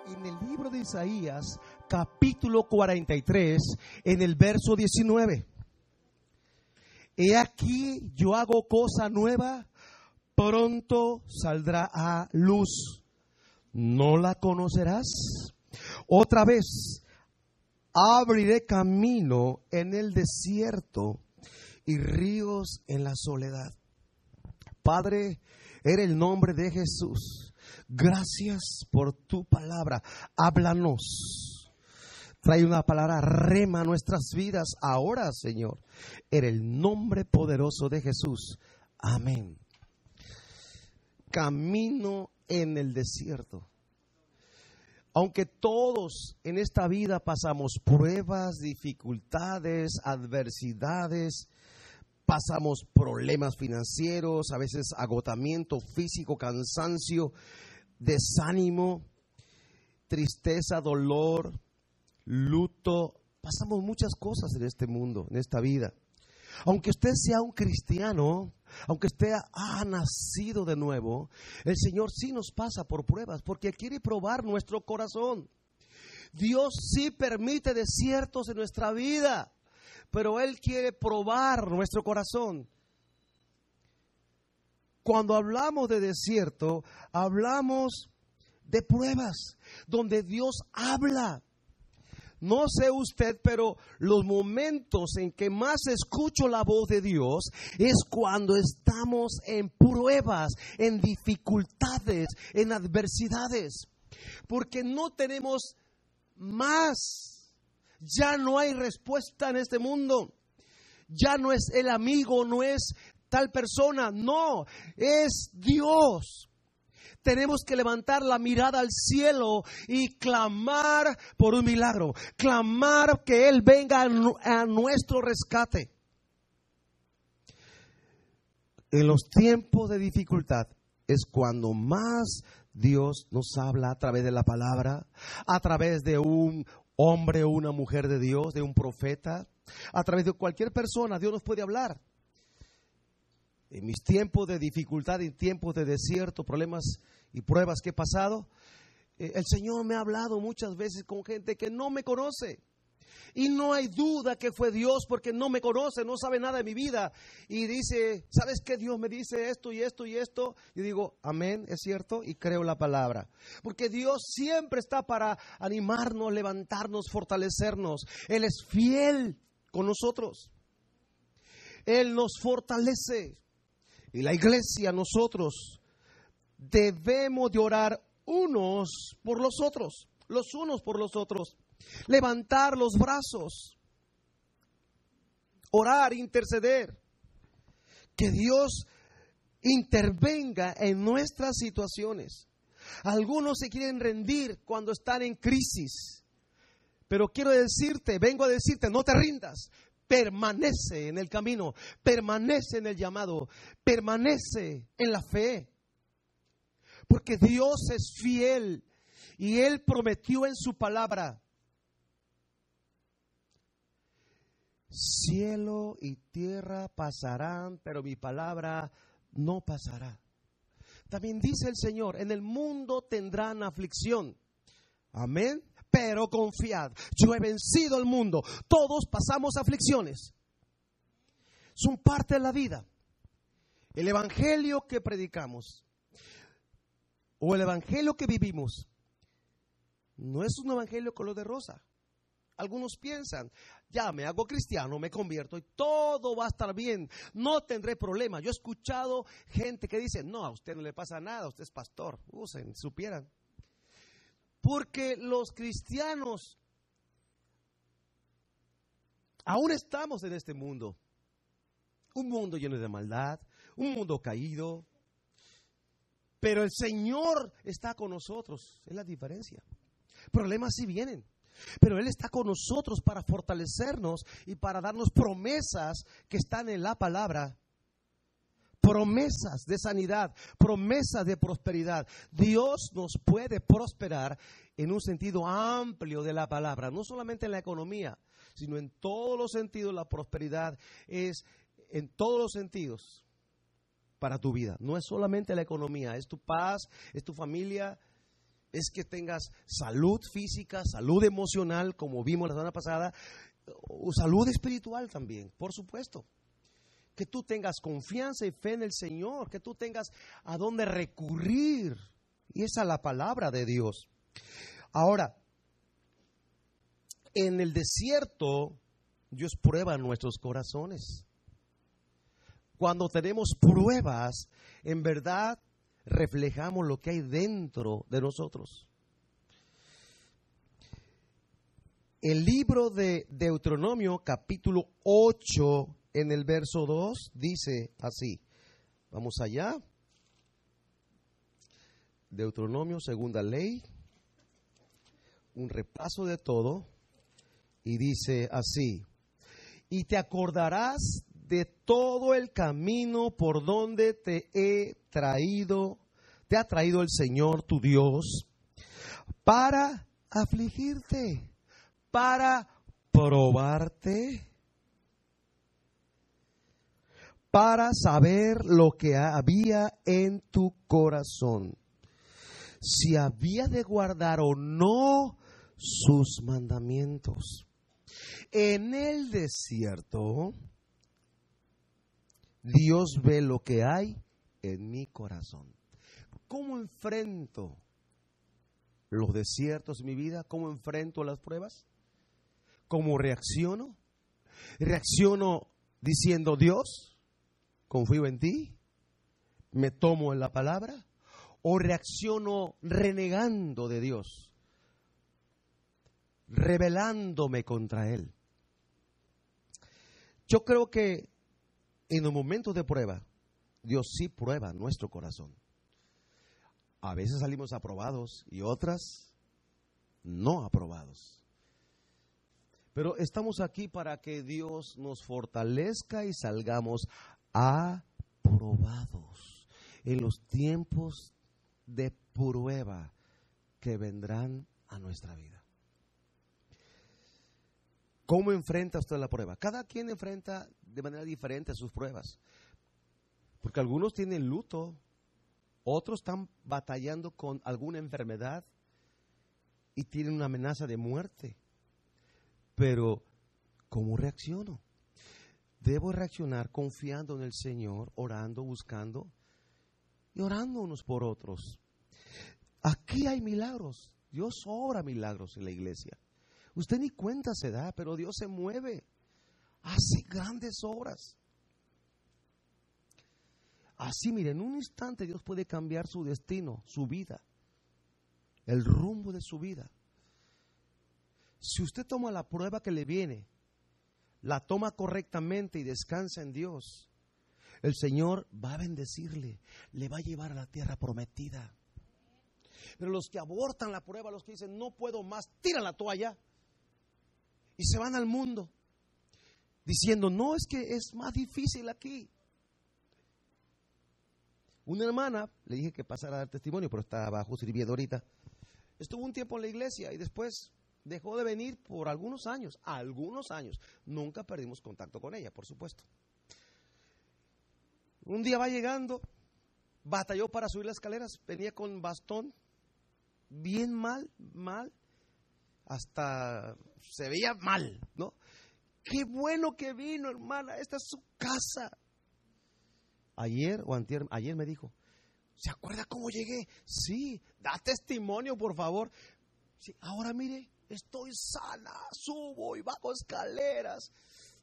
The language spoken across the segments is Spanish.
en el libro de Isaías, capítulo 43, en el verso 19. He aquí, yo hago cosa nueva, pronto saldrá a luz. ¿No la conocerás? Otra vez, abriré camino en el desierto y ríos en la soledad. Padre, era el nombre de Jesús. Gracias por tu palabra. Háblanos. Trae una palabra rema a nuestras vidas ahora, Señor. En el nombre poderoso de Jesús. Amén. Camino en el desierto. Aunque todos en esta vida pasamos pruebas, dificultades, adversidades, pasamos problemas financieros, a veces agotamiento físico, cansancio, desánimo, tristeza, dolor, luto. Pasamos muchas cosas en este mundo, en esta vida. Aunque usted sea un cristiano, aunque usted ha nacido de nuevo, el Señor sí nos pasa por pruebas porque quiere probar nuestro corazón. Dios sí permite desiertos en nuestra vida, pero Él quiere probar nuestro corazón. Cuando hablamos de desierto, hablamos de pruebas donde Dios habla. No sé usted, pero los momentos en que más escucho la voz de Dios es cuando estamos en pruebas, en dificultades, en adversidades. Porque no tenemos más. Ya no hay respuesta en este mundo. Ya no es el amigo, no es tal persona. No, es Dios. Tenemos que levantar la mirada al cielo y clamar por un milagro. Clamar que Él venga a nuestro rescate. En los tiempos de dificultad es cuando más Dios nos habla a través de la palabra, a través de un hombre o una mujer de Dios, de un profeta, a través de cualquier persona. Dios nos puede hablar. En mis tiempos de dificultad, en tiempos de desierto, problemas y pruebas que he pasado, el Señor me ha hablado muchas veces con gente que no me conoce. Y no hay duda que fue Dios porque no me conoce, no sabe nada de mi vida. Y dice, ¿sabes qué? Dios me dice esto y esto y esto. Y digo, amén, es cierto, y creo la palabra. Porque Dios siempre está para animarnos, levantarnos, fortalecernos. Él es fiel con nosotros. Él nos fortalece. Y la iglesia, nosotros, debemos de orar unos por los otros, los unos por los otros. Levantar los brazos, orar, interceder. Que Dios intervenga en nuestras situaciones. Algunos se quieren rendir cuando están en crisis. Pero vengo a decirte, no te rindas. Permanece en el camino, permanece en el llamado, permanece en la fe. Porque Dios es fiel y Él prometió en su palabra. Cielo y tierra pasarán, pero mi palabra no pasará. También dice el Señor, en el mundo tendrán aflicción. Amén. Pero confiad, yo he vencido al mundo. Todos pasamos aflicciones. Son parte de la vida. El evangelio que predicamos o el evangelio que vivimos no es un evangelio color de rosa. Algunos piensan, ya me hago cristiano, me convierto y todo va a estar bien, no tendré problemas. Yo he escuchado gente que dice, no, a usted no le pasa nada, usted es pastor. Supieran. Porque los cristianos aún estamos en este mundo. Un mundo lleno de maldad, un mundo caído. Pero el Señor está con nosotros, es la diferencia. Problemas sí vienen, pero Él está con nosotros para fortalecernos y para darnos promesas que están en la palabra. Promesas de sanidad, promesas de prosperidad. Dios nos puede prosperar en un sentido amplio de la palabra, no solamente en la economía, sino en todos los sentidos. La prosperidad es en todos los sentidos para tu vida. No es solamente la economía, es tu paz, es tu familia, es que tengas salud física, salud emocional, como vimos la semana pasada, o salud espiritual también, por supuesto. Que tú tengas confianza y fe en el Señor, que tú tengas a dónde recurrir. Y esa es la palabra de Dios. Ahora, en el desierto, Dios prueba nuestros corazones. Cuando tenemos pruebas, en verdad reflejamos lo que hay dentro de nosotros. El libro de Deuteronomio, capítulo 8, en el verso 2, dice así. Vamos allá. Deuteronomio, segunda ley. Un repaso de todo. Y dice así. Y te acordarás de todo el camino por donde te ha traído el Señor tu Dios, para afligirte, para probarte, para saber lo que había en tu corazón, si había de guardar o no sus mandamientos. En el desierto, Dios ve lo que hay en mi corazón. ¿Cómo enfrento los desiertos en mi vida? ¿Cómo enfrento las pruebas? ¿Cómo reacciono? ¿Reacciono diciendo, Dios, confío en ti, me tomo en la palabra? ¿O reacciono renegando de Dios, rebelándome contra Él? Yo creo que en los momentos de prueba, Dios sí prueba nuestro corazón. A veces salimos aprobados y otras no aprobados. Pero estamos aquí para que Dios nos fortalezca y salgamos aprobados en los tiempos de prueba que vendrán a nuestra vida. ¿Cómo enfrenta usted la prueba? Cada quien enfrenta de manera diferente sus pruebas. Porque algunos tienen luto, otros están batallando con alguna enfermedad y tienen una amenaza de muerte. Pero, ¿cómo reacciono? Debo reaccionar confiando en el Señor, orando, buscando y orando unos por otros. Aquí hay milagros. Dios obra milagros en la iglesia. Usted ni cuenta se da, pero Dios se mueve. Hace grandes obras. Así, mire, en un instante Dios puede cambiar su destino, su vida, el rumbo de su vida. Si usted toma la prueba que le viene, la toma correctamente y descansa en Dios, el Señor va a bendecirle, le va a llevar a la tierra prometida. Pero los que abortan la prueba, los que dicen, no puedo más, tiran la toalla y se van al mundo, diciendo, no, es que es más difícil aquí. Una hermana, le dije que pasara a dar testimonio, pero está abajo sirviendo ahorita. Estuvo un tiempo en la iglesia y después dejó de venir por algunos años. Nunca perdimos contacto con ella, por supuesto. Un día va llegando, batalló para subir las escaleras, venía con bastón, bien mal, hasta se veía mal, ¿no? Qué bueno que vino, hermana, esta es su casa. Ayer me dijo, ¿se acuerda cómo llegué? Sí, da testimonio, por favor. Sí, ahora mire, estoy sana, subo y bajo escaleras.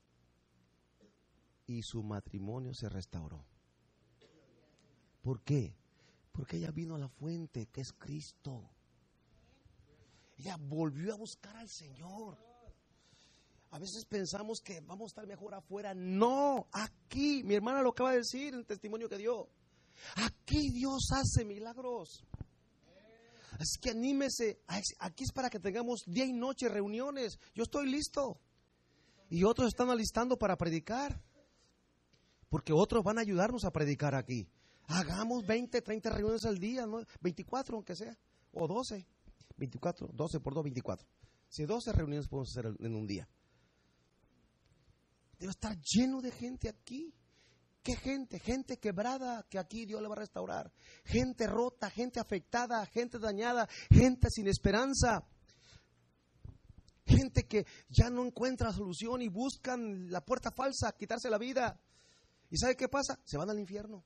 Y su matrimonio se restauró. ¿Por qué? Porque ella vino a la fuente, que es Cristo. Ella volvió a buscar al Señor. A veces pensamos que vamos a estar mejor afuera. No, aquí, mi hermana lo acaba de decir en el testimonio que dio. Aquí Dios hace milagros. Así que anímese. Aquí es para que tengamos día y noche reuniones. Yo estoy listo. Y otros están alistando para predicar. Porque otros van a ayudarnos a predicar aquí. Hagamos 20, 30 reuniones al día, ¿no? 24 aunque sea. O 12. 24, 12 por 2, 24. Si 12 reuniones podemos hacer en un día. Debe estar lleno de gente aquí ¿Qué gente? Gente quebrada que aquí Dios le va a restaurar. Gente rota, gente afectada, gente dañada, gente sin esperanza. Gente que ya no encuentra solución y buscan la puerta falsa, quitarse la vida. ¿Y sabe qué pasa? Se van al infierno.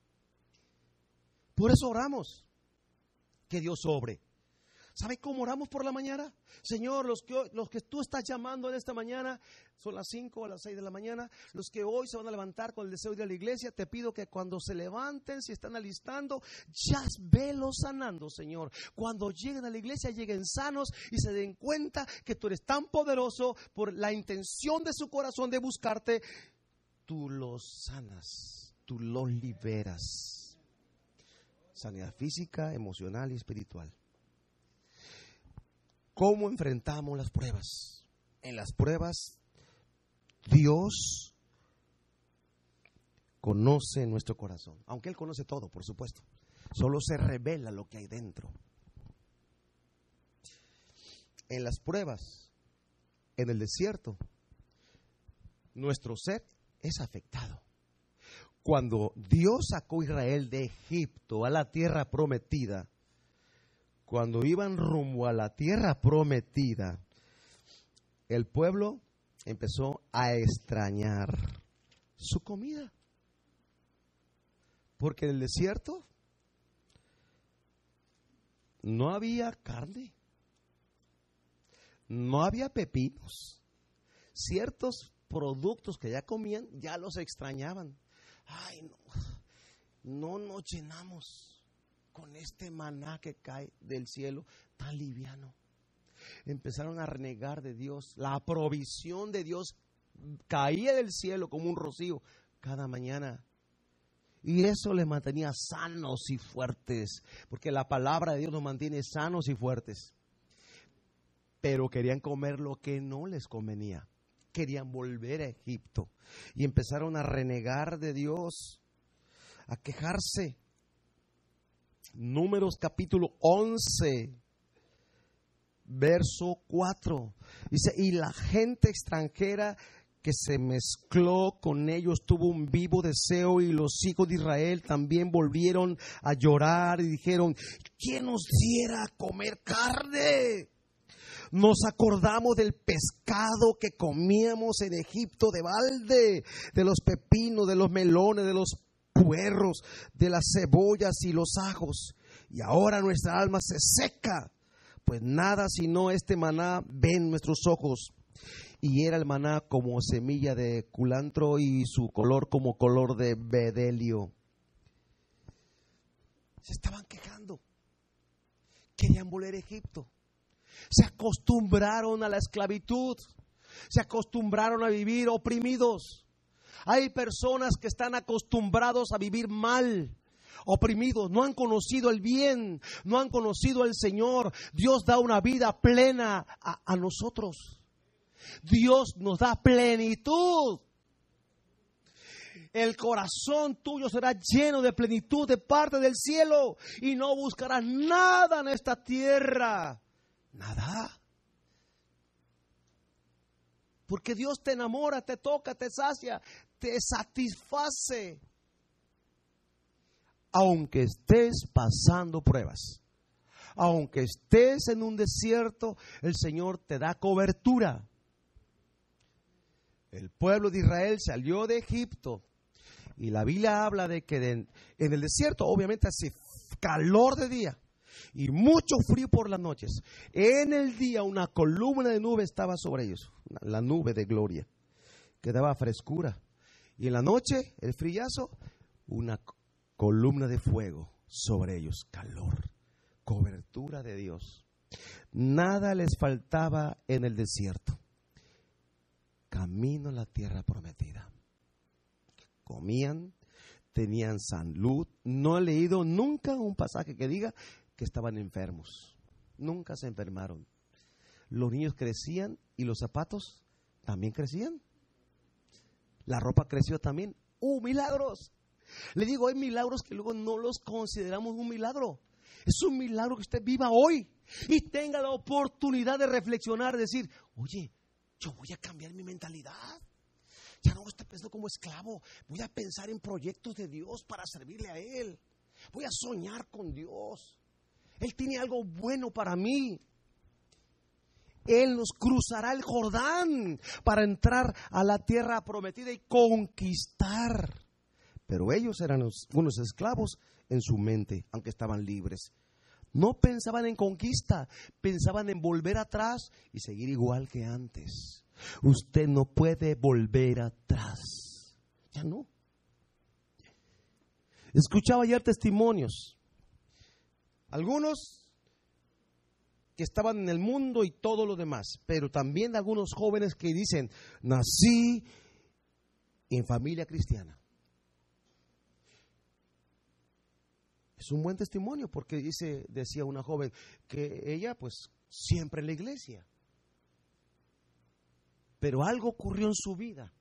Por eso oramos, que Dios obre. ¿Sabe cómo oramos por la mañana? Señor, los que tú estás llamando en esta mañana, son las 5 o las 6 de la mañana, los que hoy se van a levantar con el deseo de ir a la iglesia, te pido que cuando se levanten, si están alistando, ya velos sanando, Señor. Cuando lleguen a la iglesia, lleguen sanos y se den cuenta que tú eres tan poderoso por la intención de su corazón de buscarte. Tú los sanas, tú los liberas. Sanidad física, emocional y espiritual. ¿Cómo enfrentamos las pruebas? En las pruebas, Dios conoce nuestro corazón. Aunque Él conoce todo, por supuesto. Solo se revela lo que hay dentro. En las pruebas, en el desierto, nuestro ser es afectado. Cuando Dios sacó a Israel de Egipto a la tierra prometida, cuando iban rumbo a la tierra prometida, el pueblo empezó a extrañar su comida. Porque en el desierto no había carne, no había pepinos. Ciertos productos que ya comían, ya los extrañaban. Ay, no nos llenamos con este maná que cae del cielo tan liviano. Empezaron a renegar de Dios. La provisión de Dios caía del cielo como un rocío cada mañana. Y eso les mantenía sanos y fuertes, porque la palabra de Dios nos mantiene sanos y fuertes. Pero querían comer lo que no les convenía. Querían volver a Egipto. Y empezaron a renegar de Dios, a quejarse. Números capítulo 11, verso 4. Dice, y la gente extranjera que se mezcló con ellos tuvo un vivo deseo, y los hijos de Israel también volvieron a llorar y dijeron, ¿quién nos diera a comer carne? Nos acordamos del pescado que comíamos en Egipto de balde, de los pepinos, de los melones, de los puerros, de las cebollas y los ajos. Y ahora nuestra alma se seca, pues nada sino este maná ven nuestros ojos. Y era el maná como semilla de culantro y su color como color de bedelio. Se estaban quejando. Querían volver a Egipto. Se acostumbraron a la esclavitud. Se acostumbraron a vivir oprimidos. Hay personas que están acostumbrados a vivir mal, oprimidos, no han conocido el bien, no han conocido al Señor. Dios da una vida plena a nosotros. Dios nos da plenitud. El corazón tuyo será lleno de plenitud de parte del cielo y no buscarás nada en esta tierra. Nada. Porque Dios te enamora, te toca, te sacia, te satisface. Aunque estés pasando pruebas, aunque estés en un desierto, el Señor te da cobertura. El pueblo de Israel salió de Egipto y la Biblia habla de que en el desierto obviamente hace calor de día y mucho frío por las noches. En el día una columna de nube estaba sobre ellos, la nube de gloria, que daba frescura. Y en la noche, el frillazo, una columna de fuego sobre ellos, calor, cobertura de Dios. Nada les faltaba en el desierto. Camino a la tierra prometida. Comían, tenían salud. No he leído nunca un pasaje que diga que estaban enfermos. Nunca se enfermaron. Los niños crecían y los zapatos también crecían. La ropa creció también. ¡Milagros! Le digo, hay milagros que luego no los consideramos un milagro. Es un milagro que usted viva hoy y tenga la oportunidad de reflexionar, decir, oye, yo voy a cambiar mi mentalidad. Ya no estoy pensando como esclavo. Voy a pensar en proyectos de Dios para servirle a Él. Voy a soñar con Dios. Él tiene algo bueno para mí. Él nos cruzará el Jordán para entrar a la tierra prometida y conquistar. Pero ellos eran unos esclavos en su mente, aunque estaban libres. No pensaban en conquista, pensaban en volver atrás y seguir igual que antes. Usted no puede volver atrás. Ya no. Escuchaba ayer testimonios. Algunos que estaban en el mundo y todo lo demás, pero también algunos jóvenes que dicen, nací en familia cristiana. Es un buen testimonio porque decía una joven que ella pues siempre en la iglesia, pero algo ocurrió en su vida.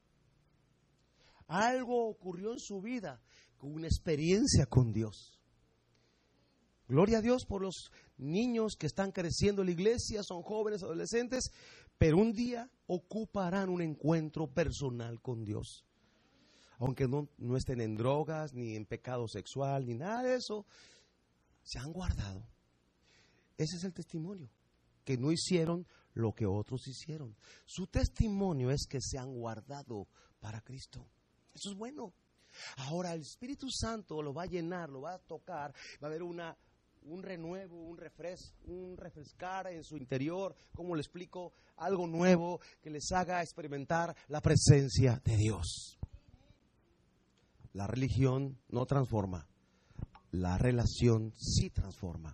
Algo ocurrió en su vida con una experiencia con Dios. Gloria a Dios por los niños que están creciendo en la iglesia, son jóvenes, adolescentes, pero un día ocuparán un encuentro personal con Dios. Aunque no estén en drogas, ni en pecado sexual, ni nada de eso, se han guardado. Ese es el testimonio, que no hicieron lo que otros hicieron. Su testimonio es que se han guardado para Cristo. Eso es bueno. Ahora el Espíritu Santo lo va a llenar, lo va a tocar, va a haber un renuevo, un refrescar en su interior, como le explico, algo nuevo que les haga experimentar la presencia de Dios. La religión no transforma, la relación sí transforma.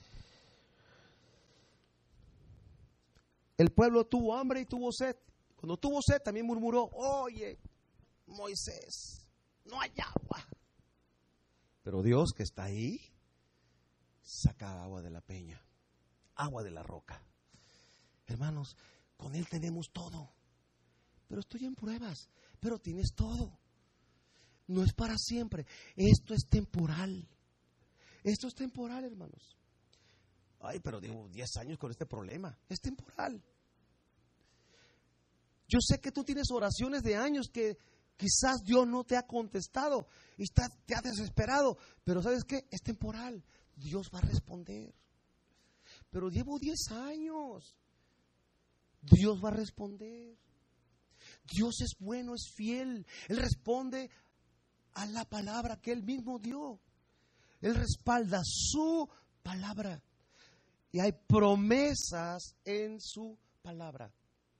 El pueblo tuvo hambre y tuvo sed. Cuando tuvo sed también murmuró, oye, Moisés, no hay agua. Pero Dios que está ahí, saca agua de la peña, agua de la roca. Hermanos, con Él tenemos todo. Pero estoy en pruebas, pero tienes todo. No es para siempre. Esto es temporal. Esto es temporal, hermanos. Ay, pero llevo 10 años con este problema. Es temporal. Yo sé que tú tienes oraciones de años que quizás Dios no te ha contestado y te ha desesperado. Pero ¿sabes qué? Es temporal. Dios va a responder. Pero llevo 10 años. Dios va a responder. Dios es bueno, es fiel. Él responde a la palabra que Él mismo dio. Él respalda su palabra. Y hay promesas en su palabra.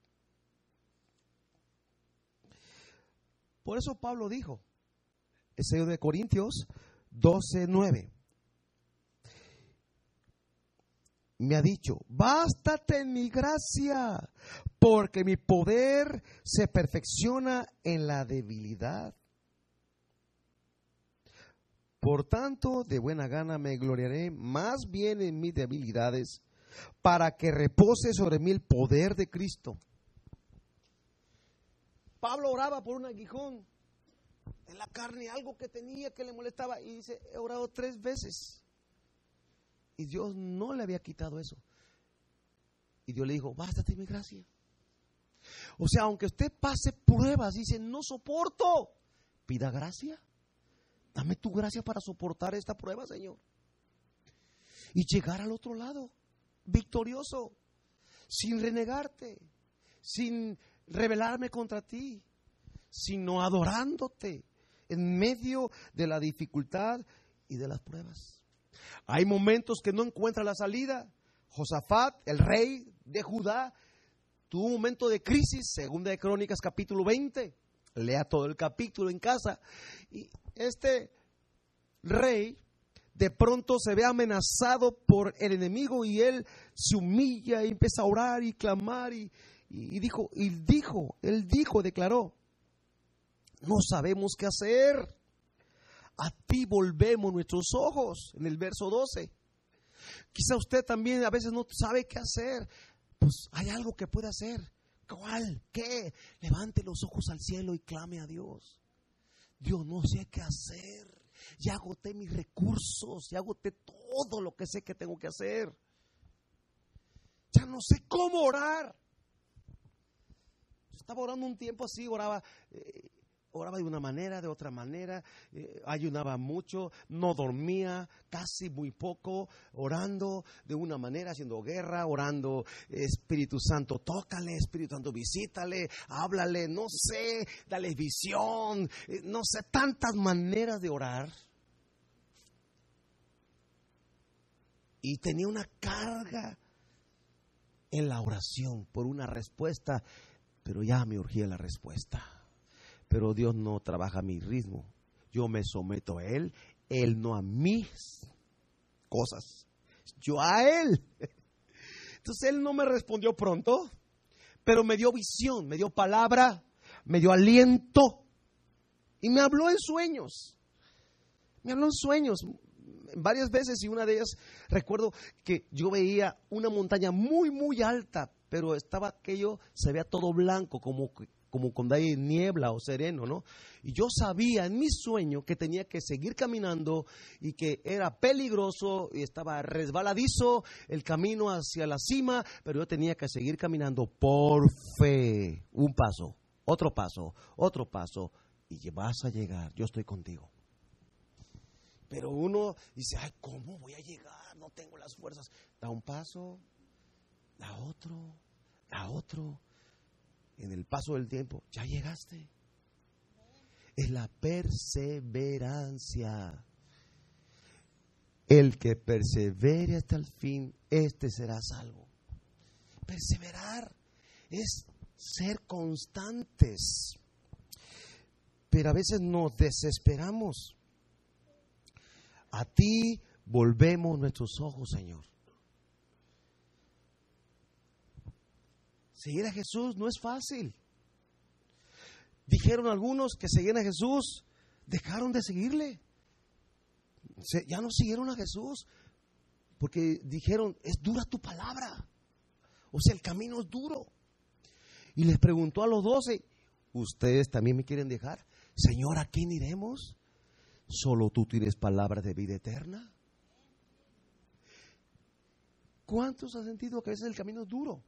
Por eso Pablo dijo, es de Corintios 12:9. Me ha dicho, bástate en mi gracia, porque mi poder se perfecciona en la debilidad. Por tanto, de buena gana me gloriaré más bien en mis debilidades, para que repose sobre mí el poder de Cristo. Pablo oraba por un aguijón en la carne, algo que tenía que le molestaba, y dice, he orado 3 veces. Y Dios no le había quitado eso. Y Dios le dijo, bástate mi gracia. O sea, aunque usted pase pruebas, dice, no soporto, pida gracia. Dame tu gracia para soportar esta prueba, Señor. Y llegar al otro lado, victorioso, sin renegarte, sin rebelarme contra ti, sino adorándote en medio de la dificultad y de las pruebas. Hay momentos que no encuentra la salida. Josafat, el rey de Judá, tuvo un momento de crisis, Segunda de Crónicas capítulo 20. Lea todo el capítulo en casa. Y este rey de pronto se ve amenazado por el enemigo y él se humilla y empieza a orar y clamar y declaró, no sabemos qué hacer. A ti volvemos nuestros ojos, en el verso 12. Quizá usted también a veces no sabe qué hacer. Pues hay algo que puede hacer. ¿Cuál? ¿Qué? Levante los ojos al cielo y clame a Dios. Dios, no sé qué hacer. Ya agoté mis recursos, ya agoté todo lo que sé que tengo que hacer. Ya no sé cómo orar. Estaba orando un tiempo así, oraba de una manera, de otra manera, ayunaba mucho, no dormía, casi muy poco, orando de una manera, haciendo guerra, orando, Espíritu Santo, tócale, Espíritu Santo, visítale, háblale, no sé, dale visión, no sé, tantas maneras de orar. Y tenía una carga en la oración por una respuesta, pero ya me urgía la respuesta. Pero Dios no trabaja a mi ritmo. Yo me someto a Él, Él no a mis cosas, yo a Él. Entonces Él no me respondió pronto, pero me dio visión, me dio palabra, me dio aliento y me habló en sueños. Me habló en sueños varias veces, y una de ellas recuerdo que yo veía una montaña muy, muy alta, pero estaba aquello, se veía todo blanco, como cuando hay niebla o sereno, ¿no? Y yo sabía en mi sueño que tenía que seguir caminando y que era peligroso y estaba resbaladizo el camino hacia la cima, pero yo tenía que seguir caminando por fe. Un paso, otro y vas a llegar, yo estoy contigo. Pero uno dice, ay, ¿cómo voy a llegar? No tengo las fuerzas. Da un paso, da otro. En el paso del tiempo, ya llegaste. Es la perseverancia. El que persevere hasta el fin, este será salvo. Perseverar es ser constantes. Pero a veces nos desesperamos. A ti volvemos nuestros ojos, Señor. Seguir a Jesús no es fácil. Dijeron algunos que seguían a Jesús, dejaron de seguirle. Ya no siguieron a Jesús porque dijeron, es dura tu palabra. O sea, el camino es duro. Y les preguntó a los 12, ¿ustedes también me quieren dejar? Señor, ¿a quién iremos? ¿Solo tú tienes palabras de vida eterna? ¿Cuántos han sentido que a veces el camino es duro?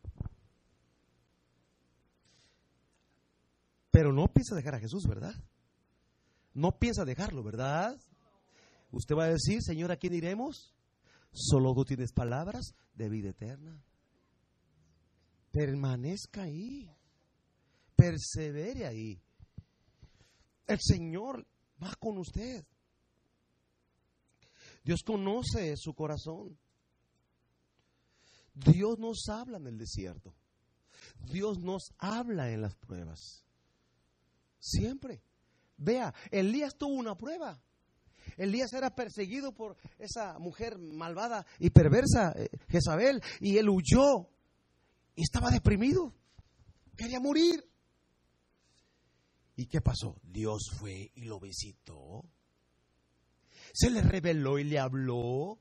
Pero no piensa dejar a Jesús, ¿verdad? No piensa dejarlo, ¿verdad? Usted va a decir, Señor, ¿a quién iremos? Solo tú tienes palabras de vida eterna. Permanezca ahí. Persevere ahí. El Señor va con usted. Dios conoce su corazón. Dios nos habla en el desierto. Dios nos habla en las pruebas. Siempre. Vea, Elías tuvo una prueba. Elías era perseguido por esa mujer malvada y perversa, Jezabel, y él huyó y estaba deprimido. Quería morir. ¿Y qué pasó? Dios fue y lo visitó. Se le reveló y le habló.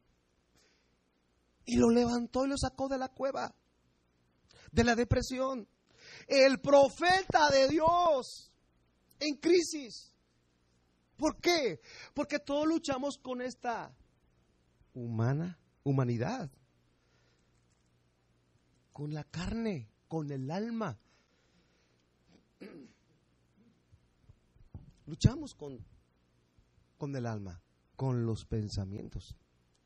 Y lo levantó y lo sacó de la cueva, de la depresión. El profeta de Dios en crisis. ¿Por qué? Porque todos luchamos con esta humanidad, con la carne, con el alma. Luchamos con el alma, con los pensamientos.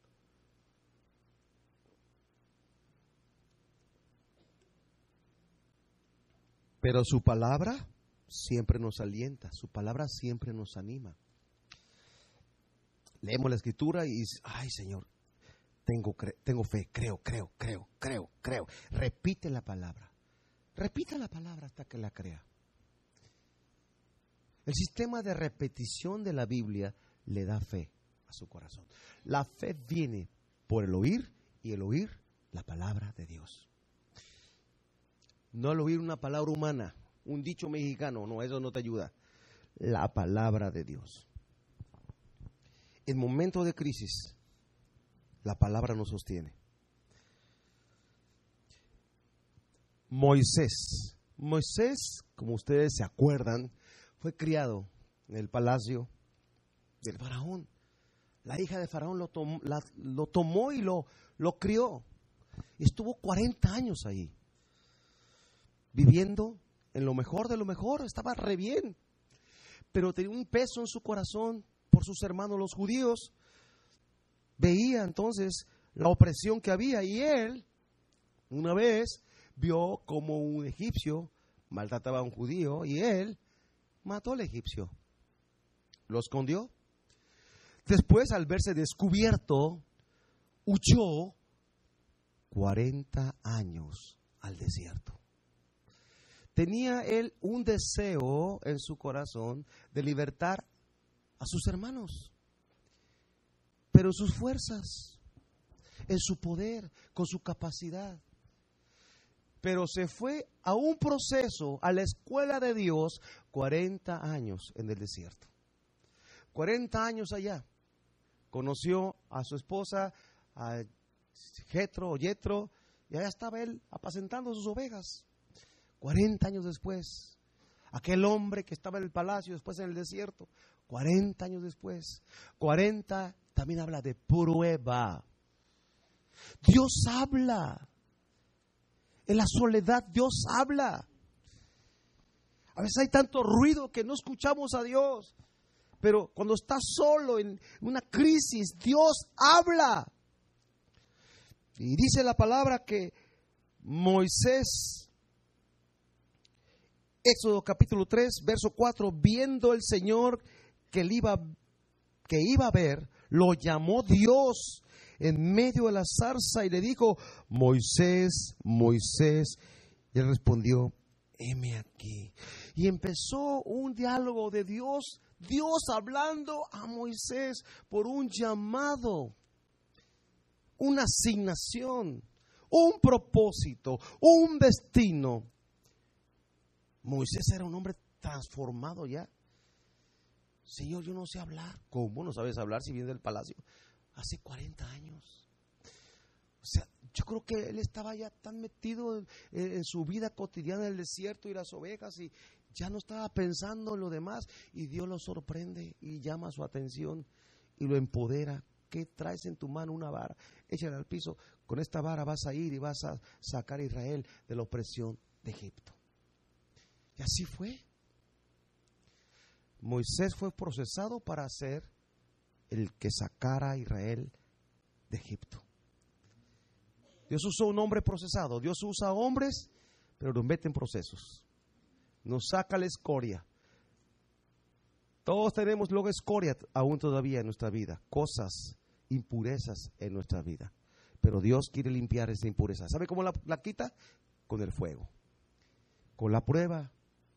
Pero su palabra siempre nos alienta, su palabra siempre nos anima. Leemos la escritura y dice, ay Señor, tengo fe, creo. Repite la palabra hasta que la crea. El sistema de repetición de la Biblia le da fe a su corazón. La fe viene por el oír, y el oír la palabra de Dios. No al oír una palabra humana, un dicho mexicano, no, eso no te ayuda. La palabra de Dios. En momentos de crisis, la palabra nos sostiene. Moisés, como ustedes se acuerdan, fue criado en el palacio del faraón. La hija de faraón lo tomó y lo crió. Estuvo 40 años ahí, viviendo en lo mejor de lo mejor, estaba re bien. Pero tenía un peso en su corazón por sus hermanos los judíos. Veía entonces la opresión que había y él, una vez, vio como un egipcio maltrataba a un judío y él mató al egipcio. Lo escondió. Después, al verse descubierto, huyó 40 años al desierto. Tenía él un deseo en su corazón de libertar a sus hermanos, pero en sus fuerzas, en su poder, con su capacidad. Pero se fue a un proceso, a la escuela de Dios, 40 años en el desierto. 40 años allá. Conoció a su esposa, a Jethro, y allá estaba él apacentando sus ovejas. 40 años después, aquel hombre que estaba en el palacio, después en el desierto, 40 años después, 40 también habla de prueba. Dios habla. En la soledad Dios habla. A veces hay tanto ruido que no escuchamos a Dios. Pero cuando estás solo en una crisis, Dios habla. Y dice la palabra que Moisés, Éxodo capítulo 3, verso 4, viendo el Señor que iba a ver, lo llamó Dios en medio de la zarza y le dijo: Moisés, Moisés. Y él respondió: heme aquí. Y empezó un diálogo de Dios hablando a Moisés por un llamado, una asignación, un propósito, un destino. Moisés era un hombre transformado ya. Señor, yo no sé hablar. ¿Cómo no sabes hablar si vienes del palacio? Hace 40 años. O sea, yo creo que él estaba ya tan metido en su vida cotidiana en el desierto y las ovejas y ya no estaba pensando en lo demás. Y Dios lo sorprende y llama su atención y lo empodera. ¿Qué traes en tu mano? Una vara. Échala al piso. Con esta vara vas a ir y vas a sacar a Israel de la opresión de Egipto. Y así fue. Moisés fue procesado para ser el que sacara a Israel de Egipto. Dios usó un hombre procesado. Dios usa hombres, pero los mete en procesos. Nos saca la escoria. Todos tenemos luego escoria aún todavía en nuestra vida. Cosas, impurezas en nuestra vida. Pero Dios quiere limpiar esa impureza. ¿Sabe cómo la quita? Con el fuego. Con la prueba.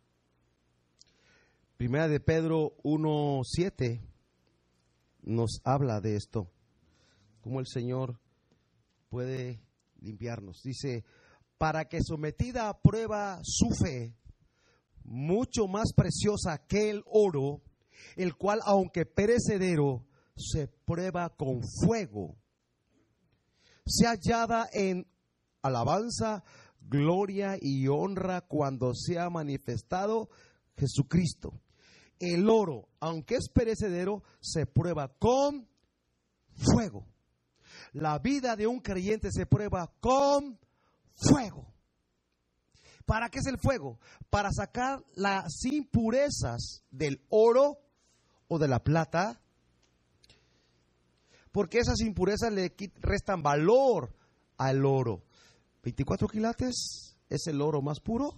Primera de Pedro 1:7 nos habla de esto. Cómo el Señor puede limpiarnos. Dice: para que sometida a prueba su fe, mucho más preciosa que el oro, el cual aunque perecedero, se prueba con fuego, sea hallada en alabanza, gloria y honra cuando sea manifestado Jesucristo. El oro, aunque es perecedero, se prueba con fuego. La vida de un creyente se prueba con fuego. ¿Para qué es el fuego? Para sacar las impurezas del oro o de la plata, porque esas impurezas le restan valor al oro. 24 quilates es el oro más puro.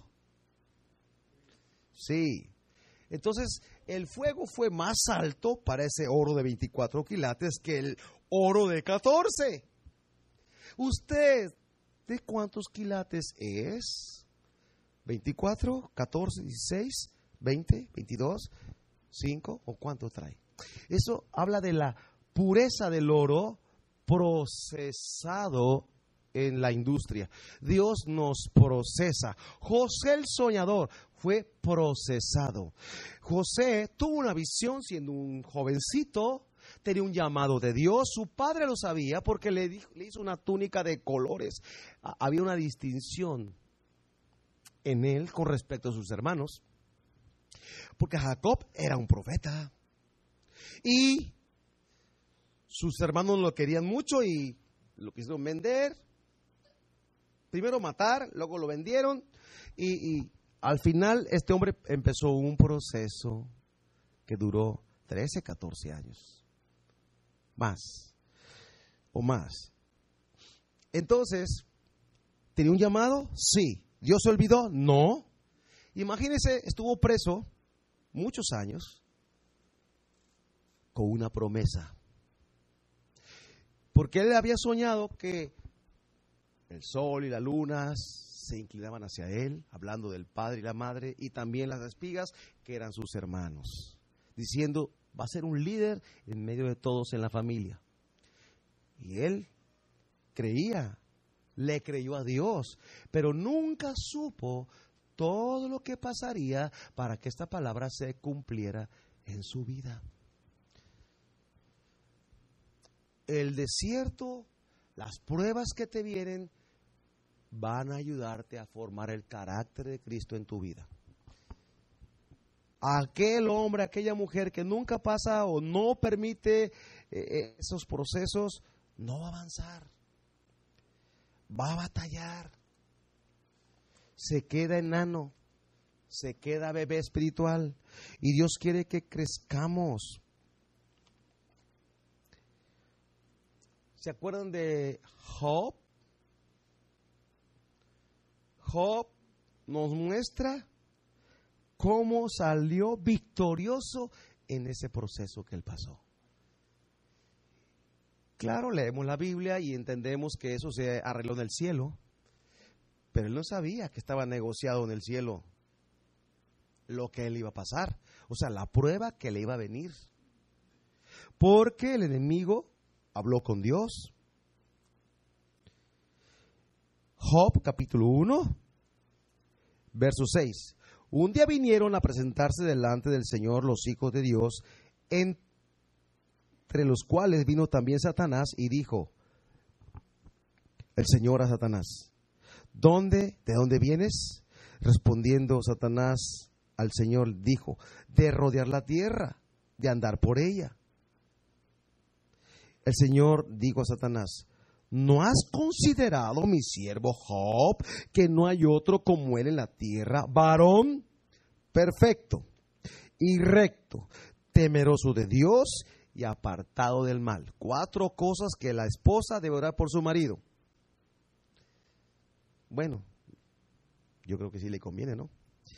Sí. Entonces, el fuego fue más alto para ese oro de 24 quilates que el oro de 14. ¿Usted de cuántos quilates es? ¿24, 14, 16, 20, 22, 5 o cuánto trae? Eso habla de la pureza del oro procesado en la industria. Dios nos procesa. José el soñador fue procesado. José tuvo una visión siendo un jovencito, tenía un llamado de Dios. Su padre lo sabía porque le hizo una túnica de colores. Había una distinción en él con respecto a sus hermanos, porque Jacob era un profeta y sus hermanos lo querían mucho y lo quisieron vender. Primero matar, luego lo vendieron y al final este hombre empezó un proceso que duró 13, 14 años. Más o más. Entonces, ¿tenía un llamado? Sí. ¿Dios se olvidó? No. Imagínese, estuvo preso muchos años con una promesa. Porque él había soñado que el sol y la luna se inclinaban hacia él, hablando del padre y la madre, y también las espigas, que eran sus hermanos, diciendo, va a ser un líder en medio de todos en la familia. Y él creía, le creyó a Dios, pero nunca supo todo lo que pasaría para que esta palabra se cumpliera en su vida. El desierto, las pruebas que te vienen, van a ayudarte a formar el carácter de Cristo en tu vida. Aquel hombre, aquella mujer que nunca pasa o no permite esos procesos, no va a avanzar. Va a batallar. Se queda enano, se queda bebé espiritual. Y Dios quiere que crezcamos. ¿Se acuerdan de Job? Job nos muestra cómo salió victorioso en ese proceso que él pasó. Claro, leemos la Biblia y entendemos que eso se arregló en el cielo, pero él no sabía que estaba negociado en el cielo lo que él iba a pasar, o sea, la prueba que le iba a venir. Porque el enemigo habló con Dios. Job capítulo 1, verso 6. Un día vinieron a presentarse delante del Señor los hijos de Dios, entre los cuales vino también Satanás, y dijo el Señor a Satanás, ¿de dónde vienes? Respondiendo Satanás al Señor, dijo, de rodear la tierra, de andar por ella. El Señor dijo a Satanás, ¿no has considerado, mi siervo Job, que no hay otro como él en la tierra, varón perfecto y recto, temeroso de Dios y apartado del mal? 4 cosas que la esposa debe orar por su marido. Bueno, yo creo que sí le conviene, ¿no?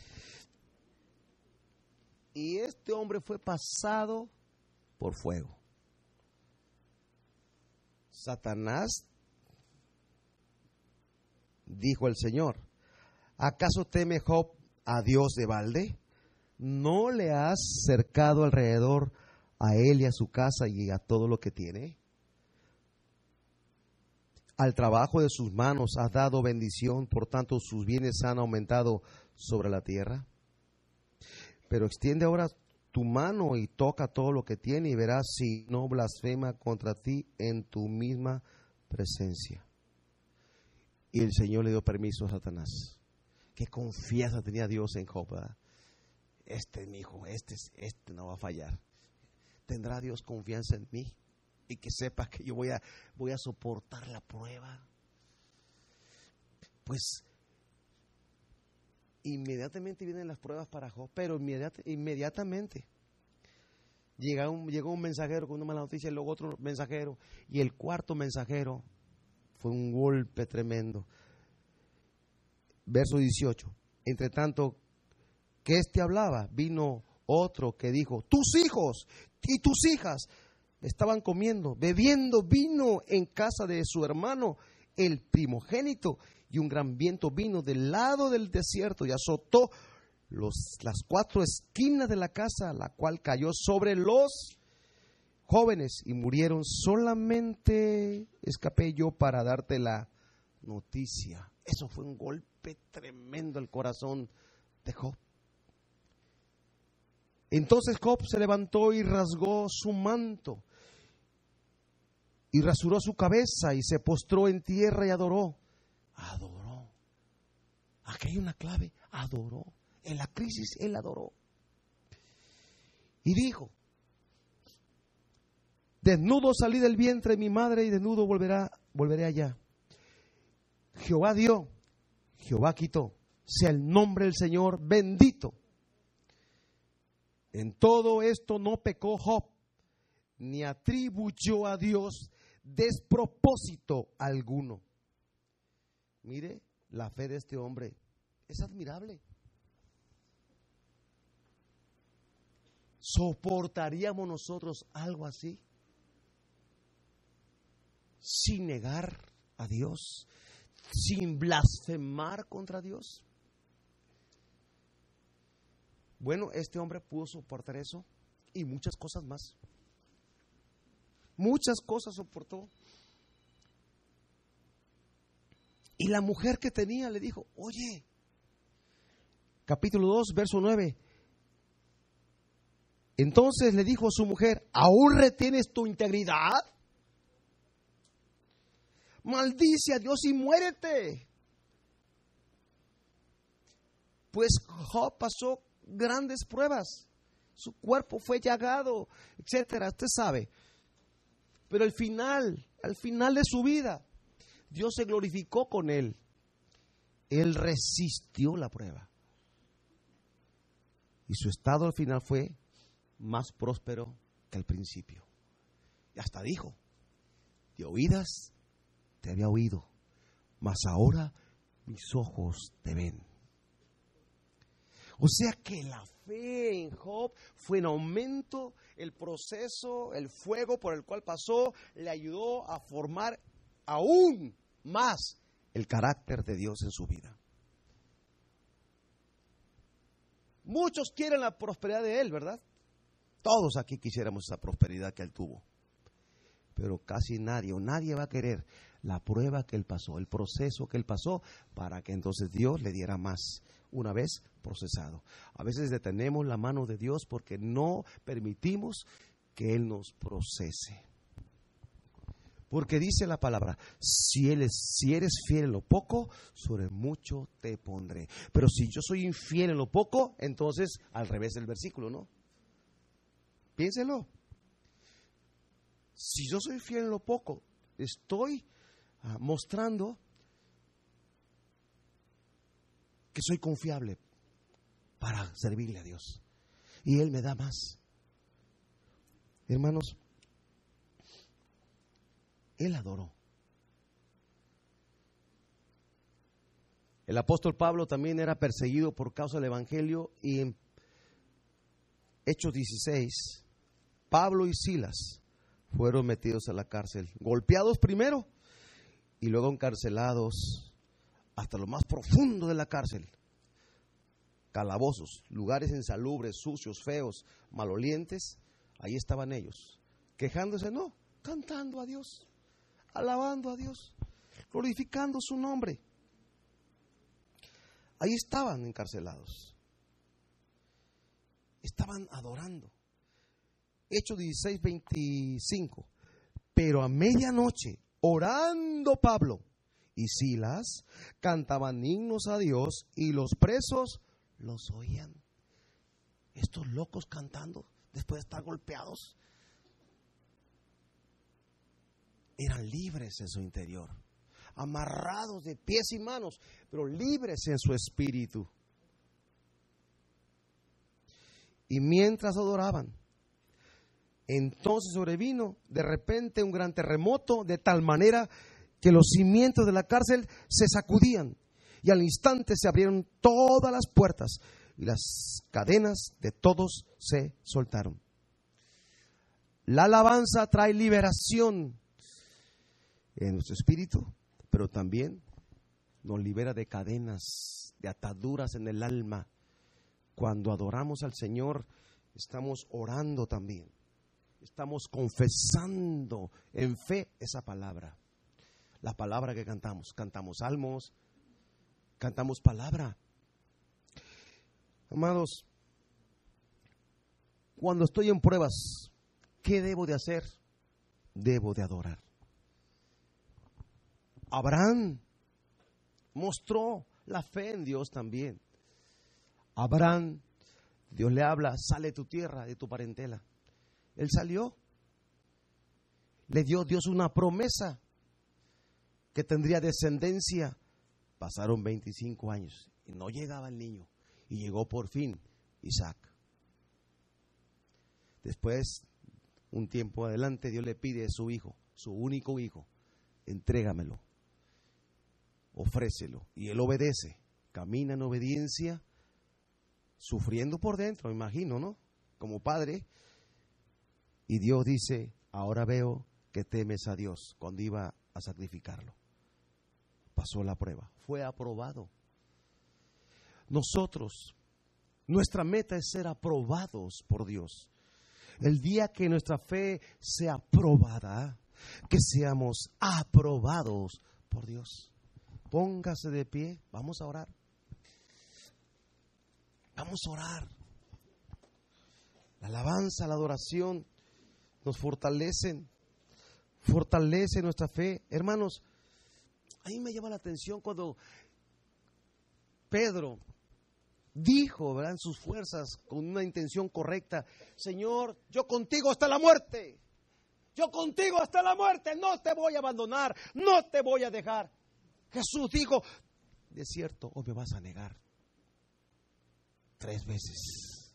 Y este hombre fue pasado por fuego. Satanás dijo al Señor, ¿acaso teme Job a Dios de balde? ¿No le has cercado alrededor a él y a su casa y a todo lo que tiene? Al trabajo de sus manos has dado bendición, por tanto sus bienes han aumentado sobre la tierra. Pero extiende ahora tu mano y toca todo lo que tiene y verás si no blasfema contra ti en tu misma presencia. Y el Señor le dio permiso a Satanás. Qué confianza tenía Dios en Job, ¿verdad? Este es mi hijo, este no va a fallar. ¿Tendrá Dios confianza en mí? Y que sepa que yo voy a soportar la prueba. Pues inmediatamente vienen las pruebas para Job, pero inmediatamente llegó un mensajero con una mala noticia, y luego otro mensajero, y el cuarto mensajero fue un golpe tremendo. Verso 18. Entre tanto que éste hablaba, vino otro que dijo, tus hijos y tus hijas estaban comiendo, bebiendo vino en casa de su hermano, el primogénito, y un gran viento vino del lado del desierto y azotó las 4 esquinas de la casa, la cual cayó sobre los jóvenes y murieron. Solamente escapé yo para darte la noticia. Eso fue un golpe tremendo al corazón de Job. Entonces Job se levantó y rasgó su manto y rasuró su cabeza y se postró en tierra y adoró. Adoró. Aquí hay una clave. Adoró. En la crisis él adoró. Y dijo, desnudo salí del vientre de mi madre y desnudo volveré allá. Jehová dio, Jehová quitó. sea el nombre del Señor bendito. En todo esto no pecó Job, ni atribuyó a Dios despropósito alguno. Mire, la fe de este hombre es admirable. ¿Soportaríamos nosotros algo así? Sin negar a Dios, sin blasfemar contra Dios. Bueno, este hombre pudo soportar eso y muchas cosas más. Muchas cosas soportó. Y la mujer que tenía le dijo, oye, capítulo 2, verso 9. Entonces le dijo a su mujer, ¿aún retienes tu integridad? Maldice a Dios y muérete. Pues Job pasó grandes pruebas. Su cuerpo fue llagado, etcétera. Usted sabe. Pero al final de su vida, Dios se glorificó con él. Él resistió la prueba. Y su estado al final fue más próspero que al principio. Y hasta dijo, de oídas te había oído, mas ahora mis ojos te ven. O sea que la fe en Job fue en aumento. El proceso, el fuego por el cual pasó, le ayudó a formar aún más el carácter de Dios en su vida. Muchos quieren la prosperidad de él, ¿verdad? Todos aquí quisiéramos esa prosperidad que él tuvo. Pero casi nadie va a querer la prueba que él pasó, el proceso que él pasó, para que entonces Dios le diera más una vez procesado. A veces detenemos la mano de Dios porque no permitimos que Él nos procese. Porque dice la palabra, si eres fiel en lo poco, sobre mucho te pondré. Pero si yo soy infiel en lo poco, entonces al revés del versículo, ¿no? Piénselo. Si yo soy fiel en lo poco, estoy mostrando que soy confiable para servirle a Dios. Y Él me da más. Hermanos, Él adoró. El apóstol Pablo también era perseguido por causa del Evangelio, y en Hechos 16, Pablo y Silas fueron metidos a la cárcel, golpeados primero y luego encarcelados hasta lo más profundo de la cárcel. Calabozos, lugares insalubres, sucios, feos, malolientes. Ahí estaban ellos, quejándose, no, cantando a Dios, alabando a Dios, glorificando su nombre. Ahí estaban encarcelados, estaban adorando. Hechos 16, 25. Pero a medianoche, orando Pablo y Silas, cantaban himnos a Dios y los presos los oían. Estos locos cantando después de estar golpeados, eran libres en su interior, amarrados de pies y manos, pero libres en su espíritu. Y mientras adoraban, entonces sobrevino de repente un gran terremoto, de tal manera que los cimientos de la cárcel se sacudían, y al instante se abrieron todas las puertas y las cadenas de todos se soltaron. La alabanza trae liberación en nuestro espíritu, pero también nos libera de cadenas, de ataduras en el alma. Cuando adoramos al Señor, estamos orando también. Estamos confesando en fe esa palabra. La palabra que cantamos. Cantamos salmos, cantamos palabra. Amados, cuando estoy en pruebas, ¿qué debo de hacer? Debo de adorar. Abraham mostró la fe en Dios también. Abraham, Dios le habla, sale de tu tierra, de tu parentela. Él salió. Le dio Dios una promesa que tendría descendencia. Pasaron 25 años Y no llegaba el niño. Y llegó por fin Isaac. Después, un tiempo adelante, Dios le pide a su hijo, su único hijo, entrégamelo, ofrécelo. Y él obedece, camina en obediencia, sufriendo por dentro, me imagino, ¿no? Como padre. Y Dios dice, ahora veo que temes a Dios, cuando iba a sacrificarlo. Pasó la prueba, fue aprobado. Nosotros, nuestra meta es ser aprobados por Dios. El día que nuestra fe sea probada, que seamos aprobados por Dios. Póngase de pie, vamos a orar. Vamos a orar. La alabanza, la adoración nos fortalecen, fortalece nuestra fe. Hermanos, a mí me llama la atención cuando Pedro dijo, ¿verdad?, en sus fuerzas, con una intención correcta: Señor, yo contigo hasta la muerte. Yo contigo hasta la muerte, no te voy a abandonar, no te voy a dejar. Jesús dijo, de cierto, hoy me vas a negar 3 veces.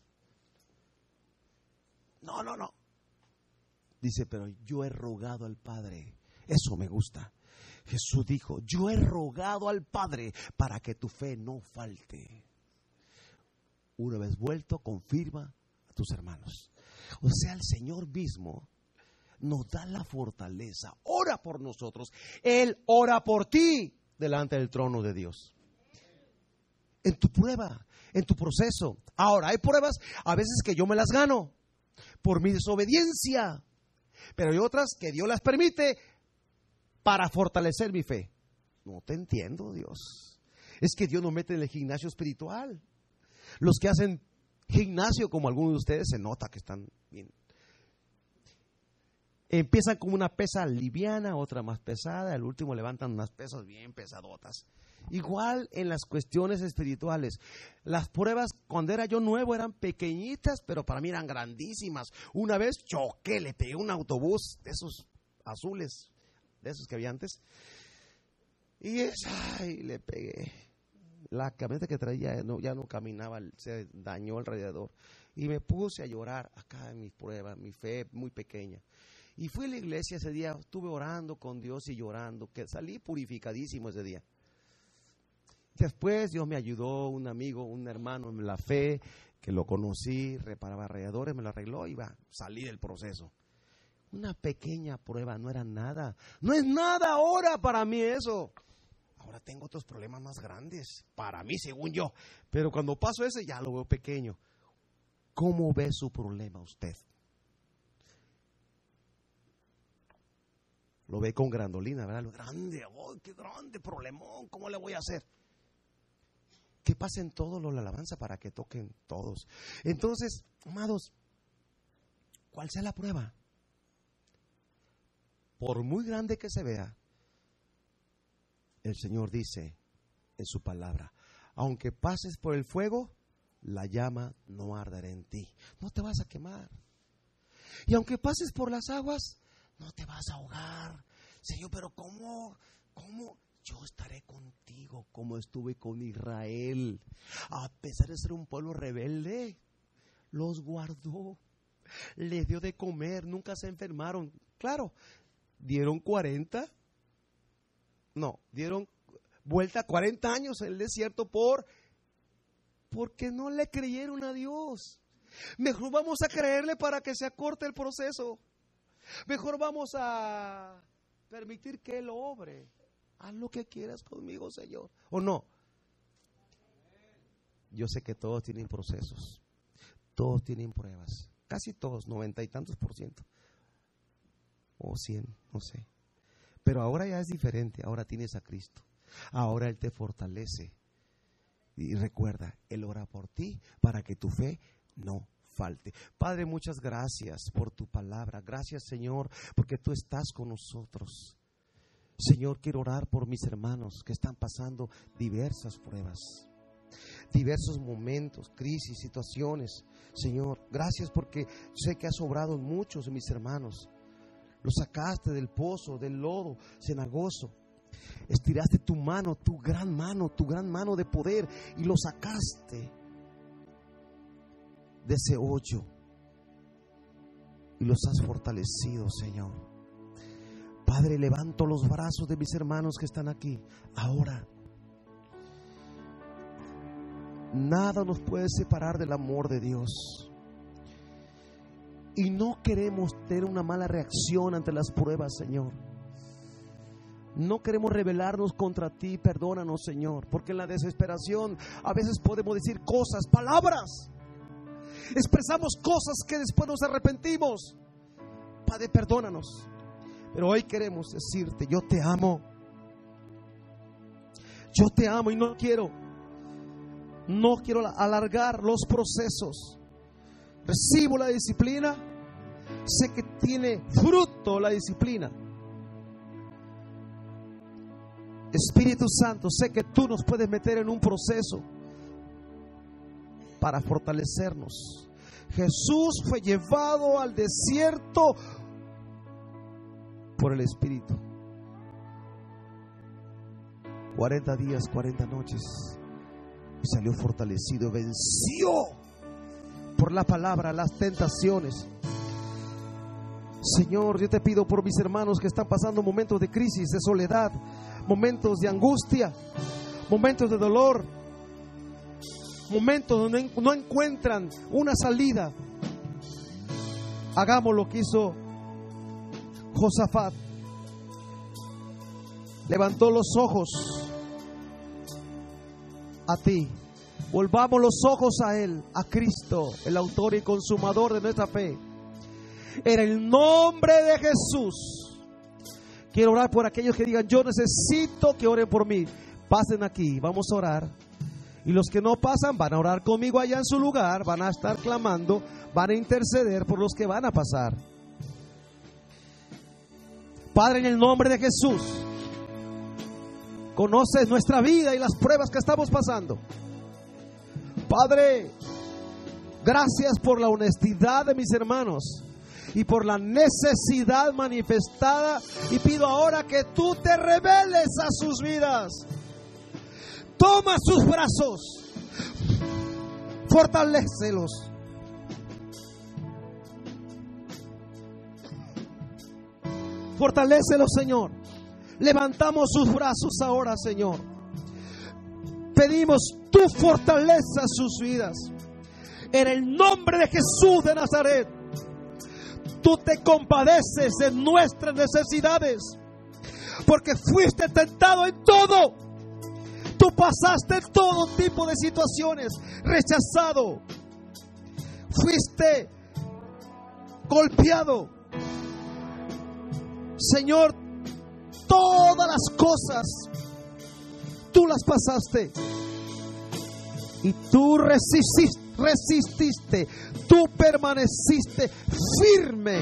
No. Dice, pero yo he rogado al Padre. Eso me gusta. Jesús dijo, yo he rogado al Padre para que tu fe no falte. Una vez vuelto, confirma a tus hermanos. O sea, el Señor mismo nos da la fortaleza. Ora por nosotros. Él ora por ti delante del trono de Dios. En tu prueba, en tu proceso. Ahora, hay pruebas a veces que yo me las gano por mi desobediencia, pero hay otras que Dios las permite para fortalecer mi fe. No te entiendo, Dios. Es que Dios nos mete en el gimnasio espiritual. Los que hacen gimnasio, como algunos de ustedes, se nota que están bien. Empiezan con una pesa liviana, otra más pesada, al último levantan unas pesas bien pesadotas. Igual en las cuestiones espirituales. Las pruebas, cuando era yo nuevo, eran pequeñitas, pero para mí eran grandísimas. Una vez choqué, le pegué un autobús de esos azules, de esos que había antes. Y le pegué. La camioneta que traía ya no caminaba, se dañó el radiador. Y me puse a llorar acá en mis pruebas, mi fe muy pequeña. Y fui a la iglesia ese día, estuve orando con Dios y llorando, que salí purificadísimo ese día. Después Dios me ayudó, un amigo, un hermano en la fe, que lo conocí, reparaba radiadores, me lo arregló y salí del proceso. Una pequeña prueba, no era nada. No es nada ahora para mí eso. Ahora tengo otros problemas más grandes, para mí según yo. Pero cuando paso ese ya lo veo pequeño. ¿Cómo ve su problema usted? Lo ve con grandolina, ¿verdad? Lo grande, qué grande problemón, ¿cómo le voy a hacer? Que pasen todos los la alabanza para que toquen todos. Entonces, amados, ¿cuál sea la prueba? Por muy grande que se vea, el Señor dice en su palabra, aunque pases por el fuego, la llama no arderá en ti. No te vas a quemar. Y aunque pases por las aguas, no te vas a ahogar. Señor, pero ¿cómo? Yo estaré contigo como estuve con Israel. A pesar de ser un pueblo rebelde, los guardó. Les dio de comer, nunca se enfermaron. Claro, dieron vuelta 40 años en el desierto porque no le creyeron a Dios. Mejor vamos a creerle para que se acorte el proceso. Mejor vamos a permitir que Él obre. Haz lo que quieras conmigo, Señor. ¿O no? Yo sé que todos tienen procesos. Todos tienen pruebas. Casi todos, 90 y tantos %. O 100, no sé. Pero ahora ya es diferente. Ahora tienes a Cristo. Ahora Él te fortalece. Y recuerda, Él ora por ti para que tu fe no falte. Padre, muchas gracias por tu palabra. Gracias, Señor, porque tú estás con nosotros. Señor, quiero orar por mis hermanos que están pasando diversas pruebas, diversos momentos, crisis, situaciones. Señor, gracias porque sé que has obrado en muchos de mis hermanos. Los sacaste del pozo, del lodo cenagoso. Estiraste tu mano, tu gran mano de poder, y lo sacaste de ese hoyo y los has fortalecido, Señor. Padre, levanto los brazos de mis hermanos que están aquí ahora. Nada nos puede separar del amor de Dios. Y no queremos tener una mala reacción ante las pruebas, Señor. No queremos rebelarnos contra ti. Perdónanos, Señor, porque en la desesperación a veces podemos decir cosas, palabras, expresamos cosas que después nos arrepentimos. Padre, perdónanos. Pero hoy queremos decirte: yo te amo. Yo te amo y no quiero alargar los procesos. Recibo la disciplina. Sé que tiene fruto la disciplina. Espíritu Santo, sé que tú nos puedes meter en un proceso para fortalecernos. Jesús fue llevado al desierto por el Espíritu. 40 días, 40 noches. Y salió fortalecido, venció por la palabra las tentaciones. Señor, yo te pido por mis hermanos que están pasando momentos de crisis, de soledad, momentos de angustia, momentos de dolor, momentos donde no encuentran una salida. Hagamos lo que hizo Josafat. Levantó los ojos a ti. Volvamos los ojos a Él, a Cristo, el autor y consumador de nuestra fe. En el nombre de Jesús. Quiero orar por aquellos que digan: yo necesito que oren por mí. Pasen aquí, vamos a orar. Y los que no pasan van a orar conmigo allá en su lugar. Van a estar clamando, van a interceder por los que van a pasar. Padre, en el nombre de Jesús, conoces nuestra vida y las pruebas que estamos pasando. Padre, gracias por la honestidad de mis hermanos y por la necesidad manifestada, y pido ahora que tú te reveles a sus vidas. Toma sus brazos, fortalécelos. Fortalécelos, Señor. Levantamos sus brazos ahora, Señor. Pedimos tu fortaleza a sus vidas. En el nombre de Jesús de Nazaret. Tú te compadeces de nuestras necesidades, porque fuiste tentado en todo. Tú pasaste todo tipo de situaciones, rechazado, fuiste golpeado. Señor, todas las cosas tú las pasaste y tú resististe, tú permaneciste firme.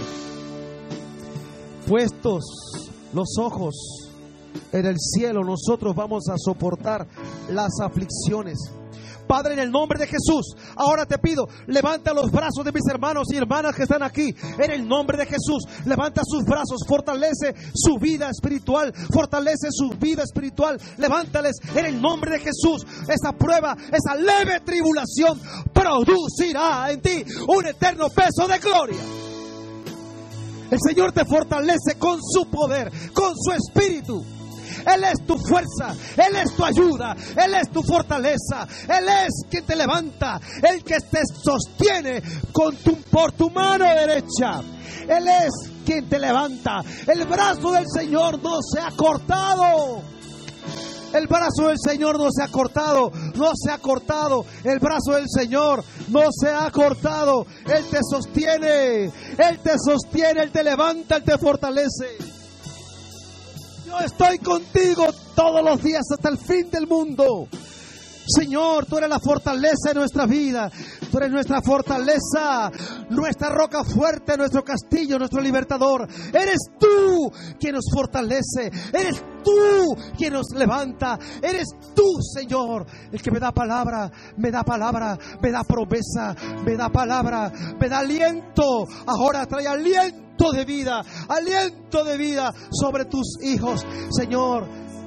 Puestos los ojos en el cielo, nosotros vamos a soportar las aflicciones. Padre, en el nombre de Jesús, ahora te pido, levanta los brazos de mis hermanos y hermanas que están aquí. En el nombre de Jesús, levanta sus brazos, fortalece su vida espiritual, fortalece su vida espiritual. Levántales en el nombre de Jesús. Esa prueba, esa leve tribulación producirá en ti un eterno peso de gloria. El Señor te fortalece con su poder, con su espíritu. Él es tu fuerza, Él es tu ayuda, Él es tu fortaleza, Él es quien te levanta, el que te sostiene por tu mano derecha. Él es quien te levanta. El brazo del Señor no se ha cortado. El brazo del Señor no se ha cortado, no se ha cortado. El brazo del Señor no se ha cortado. Él te sostiene, Él te levanta, Él te fortalece. Yo estoy contigo todos los días hasta el fin del mundo. Señor, tú eres la fortaleza de nuestra vida. Tú eres nuestra fortaleza, nuestra roca fuerte, nuestro castillo, nuestro libertador. Eres tú quien nos fortalece. Eres tú quien nos levanta. Eres tú, Señor, el que me da palabra, me da promesa, me da palabra, me da aliento. Ahora trae aliento de vida sobre tus hijos. Señor,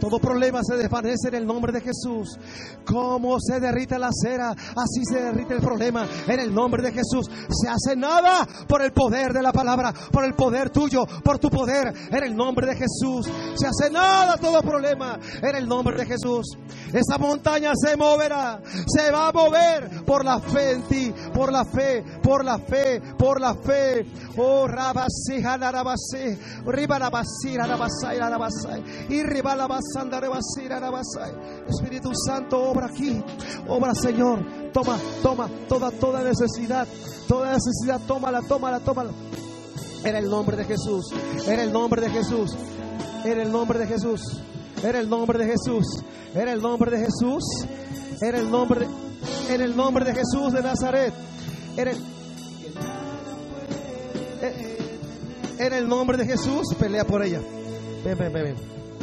Todo problema se desvanece en el nombre de Jesús. Como se derrite la cera, así se derrite el problema en el nombre de Jesús. Se hace nada por el poder de la palabra, por el poder tuyo, por tu poder en el nombre de Jesús. Se hace nada todo problema en el nombre de Jesús. Esa montaña se moverá, se va a mover por la fe en ti, por la fe, por la fe, por la fe. Oh, rabasi, hanarabasi, ribalabasi, hanarabasai, hanarabasai, y ribalabasai, hanarabasi, hanarabasai. Espíritu Santo, obra aquí, obra, Señor. Toma toda necesidad, tómala. En el nombre de Jesús, en el nombre de Jesús, en el nombre de Jesús, en el nombre de Jesús, en el nombre de Jesús, en el nombre de Jesús de Nazaret, en el nombre de Jesús. Pelea por ella. Ven.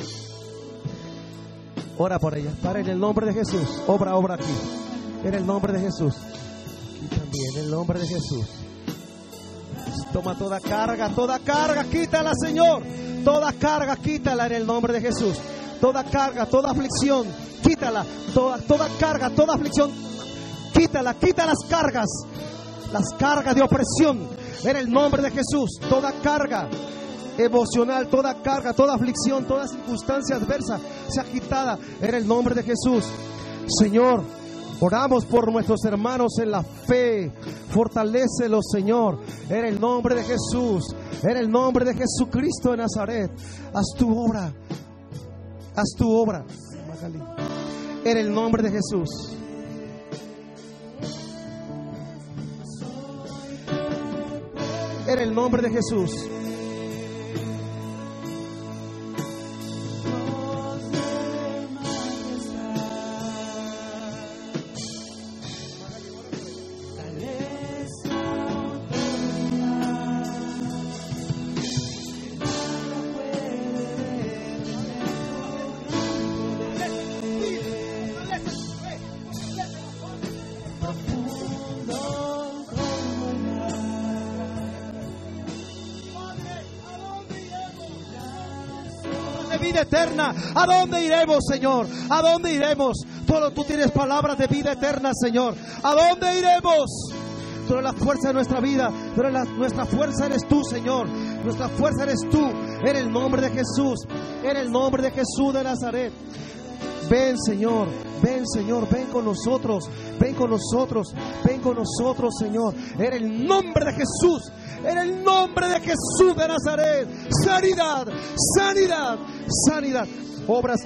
Ora por ella. Para, en el nombre de Jesús. Obra aquí. En el nombre de Jesús. Aquí también, en el nombre de Jesús. Toma toda carga, quítala, Señor. Toda carga, quítala en el nombre de Jesús. Toda carga, toda aflicción, quítala. Toda carga, toda aflicción, quítala. Quita las cargas de opresión en el nombre de Jesús. Toda carga emocional, toda carga, toda aflicción, toda circunstancia adversa sea quitada en el nombre de Jesús. Señor, oramos por nuestros hermanos en la fe. Fortalécelos, Señor, en el nombre de Jesús, en el nombre de Jesucristo de Nazaret. Haz tu obra, Magali, en el nombre de Jesús. En el nombre de Jesús. Vida eterna, ¿a dónde iremos, Señor? ¿A dónde iremos? Tú tienes palabras de vida eterna, Señor. ¿A dónde iremos? Tú eres la fuerza de nuestra vida. Nuestra fuerza eres tú, Señor. Nuestra fuerza eres tú. En el nombre de Jesús. En el nombre de Jesús de Nazaret. Ven, Señor, ven con nosotros, Señor, en el nombre de Jesús, de Nazaret. Sanidad, obras.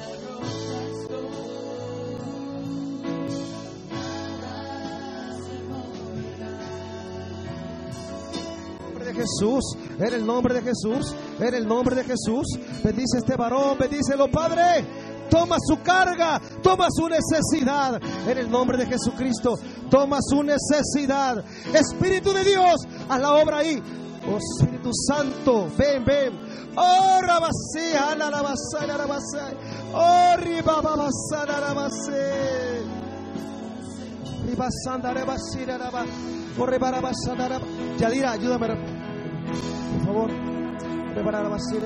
Jesús, en el nombre de Jesús, bendice este varón, bendícelo, Padre. Toma su carga, toma su necesidad, en el nombre de Jesucristo. Toma su necesidad. Espíritu de Dios, haz la obra ahí. Oh, Espíritu Santo, ven. Oh, rabasea, la rabasea. Oh, ribababasana, rabasea. Ribasanda, rabasira, rabasea. Oh, rebarabasana. Yadira, ayúdame, por favor. Rebarabasira.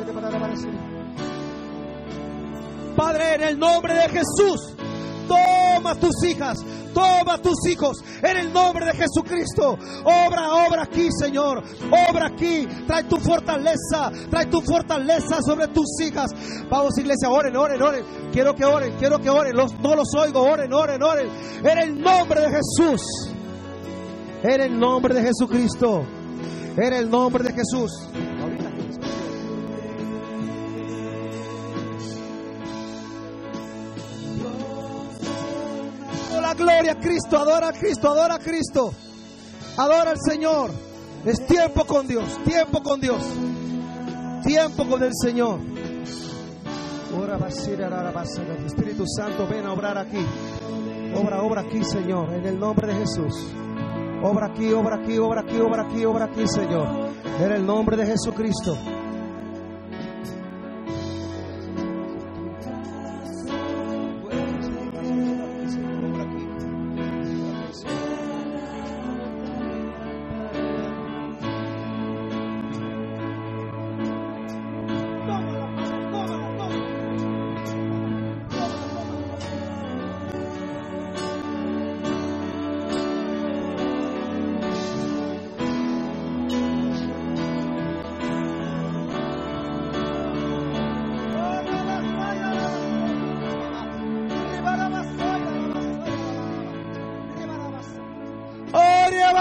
Padre, en el nombre de Jesús, toma tus hijas, toma tus hijos, en el nombre de Jesucristo. Obra aquí, Señor, obra aquí. Trae tu fortaleza sobre tus hijas. Vamos, iglesia, oren. Quiero que oren, no los oigo, oren. En el nombre de Jesús, en el nombre de Jesucristo, en el nombre de Jesús. Gloria a Cristo, adora a Cristo, adora al Señor. Es tiempo con Dios, tiempo con el Señor. Espíritu Santo, ven a obrar aquí. Obra aquí, Señor, en el nombre de Jesús. Obra aquí, Señor, en el nombre de Jesucristo.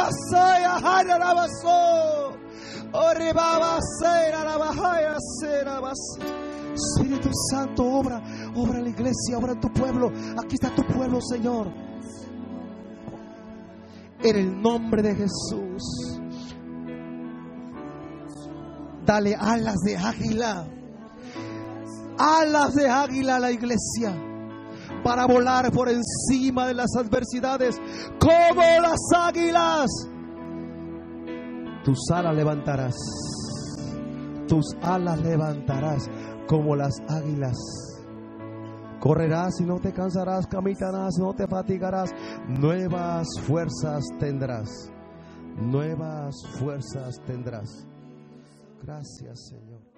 Espíritu Santo, obra en la iglesia, obra en tu pueblo. Aquí está tu pueblo, Señor. En el nombre de Jesús. Dale alas de águila. Alas de águila a la iglesia, para volar por encima de las adversidades como las águilas. Tus alas levantarás. Tus alas levantarás como las águilas. Correrás y no te cansarás, caminarás y no te fatigarás. Nuevas fuerzas tendrás. Nuevas fuerzas tendrás. Gracias, Señor.